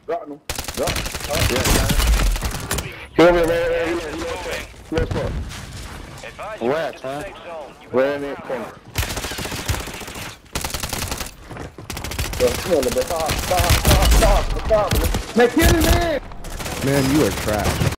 Dropping him. Drop. Yeah, got it. Close up. Where at, huh? Where in that corner? Come on, stop. Man, kill him, man! Man, you are trash.